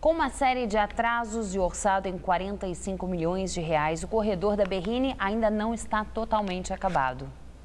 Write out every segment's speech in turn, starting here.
Com uma série de atrasos e orçado em 45 milhões de reais, o corredor da Berrini ainda não está totalmente acabado.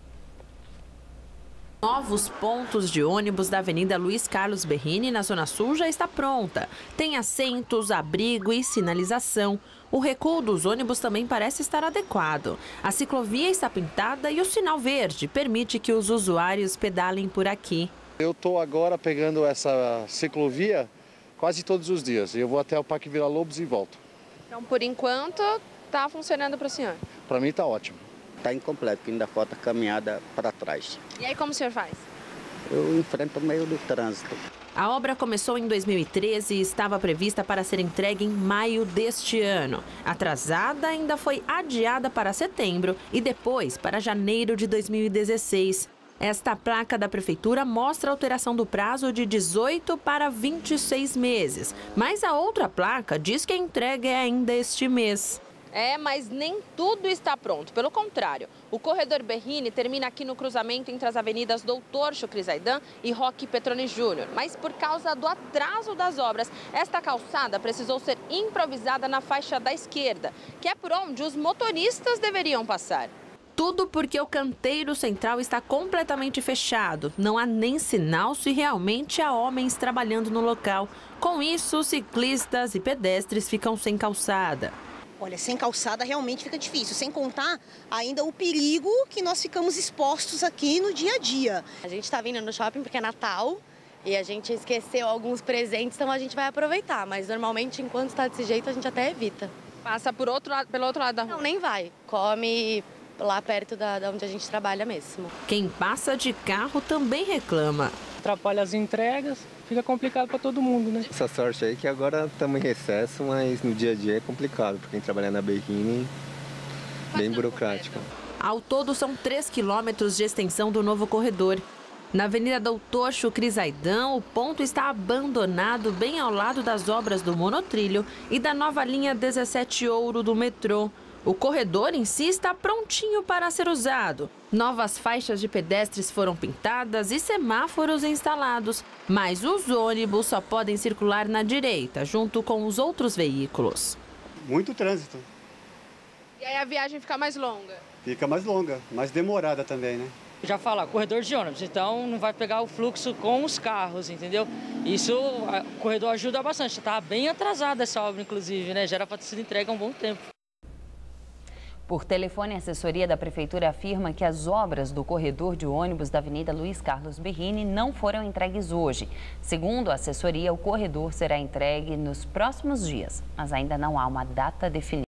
Novos pontos de ônibus da Avenida Luiz Carlos Berrini, na Zona Sul, já está pronta. Tem assentos, abrigo e sinalização. O recuo dos ônibus também parece estar adequado. A ciclovia está pintada e o sinal verde permite que os usuários pedalem por aqui. Eu estou agora pegando essa ciclovia quase todos os dias. Eu vou até o Parque Vila Lobos e volto. Então, por enquanto, está funcionando para o senhor? Para mim está ótimo. Está incompleto, porque ainda falta caminhada para trás. E aí, como o senhor faz? Eu enfrento o meio do trânsito. A obra começou em 2013 e estava prevista para ser entregue em maio deste ano. Atrasada, ainda foi adiada para setembro e depois para janeiro de 2016. Esta placa da prefeitura mostra a alteração do prazo de 18 para 26 meses. Mas a outra placa diz que a entrega é ainda este mês. Mas nem tudo está pronto. Pelo contrário, o corredor Berrini termina aqui no cruzamento entre as avenidas Doutor Chucri Zaidan e Roque Petroni Júnior. Mas por causa do atraso das obras, esta calçada precisou ser improvisada na faixa da esquerda, que é por onde os motoristas deveriam passar. Tudo porque o canteiro central está completamente fechado. Não há nem sinal se realmente há homens trabalhando no local. Com isso, ciclistas e pedestres ficam sem calçada. Olha, sem calçada realmente fica difícil, sem contar ainda o perigo que nós ficamos expostos aqui no dia a dia. A gente está vindo no shopping porque é Natal e a gente esqueceu alguns presentes, então a gente vai aproveitar. Mas normalmente, enquanto está desse jeito, a gente até evita. Passa pelo outro lado da rua? Não, nem vai. Come lá perto da onde a gente trabalha mesmo. Quem passa de carro também reclama. Atrapalha as entregas, fica complicado para todo mundo, né? Essa sorte aí que agora estamos em recesso, mas no dia a dia é complicado, porque quem trabalha na Berrini é bem burocrático. Ao todo, são 3 quilômetros de extensão do novo corredor. Na Avenida Doutor Chucri Zaidan, o ponto está abandonado bem ao lado das obras do monotrilho e da nova linha 17 Ouro do metrô. O corredor em si está prontinho para ser usado. Novas faixas de pedestres foram pintadas e semáforos instalados, mas os ônibus só podem circular na direita, junto com os outros veículos. Muito trânsito. E aí a viagem fica mais longa? Fica mais longa, mais demorada também, né? Já fala, corredor de ônibus, então não vai pegar o fluxo com os carros, entendeu? Isso, o corredor ajuda bastante. Está bem atrasada essa obra, inclusive, né? Já era para ter sido entregue há um bom tempo. Por telefone, a assessoria da Prefeitura afirma que as obras do corredor de ônibus da Avenida Luiz Carlos Berrini não foram entregues hoje. Segundo a assessoria, o corredor será entregue nos próximos dias, mas ainda não há uma data definida.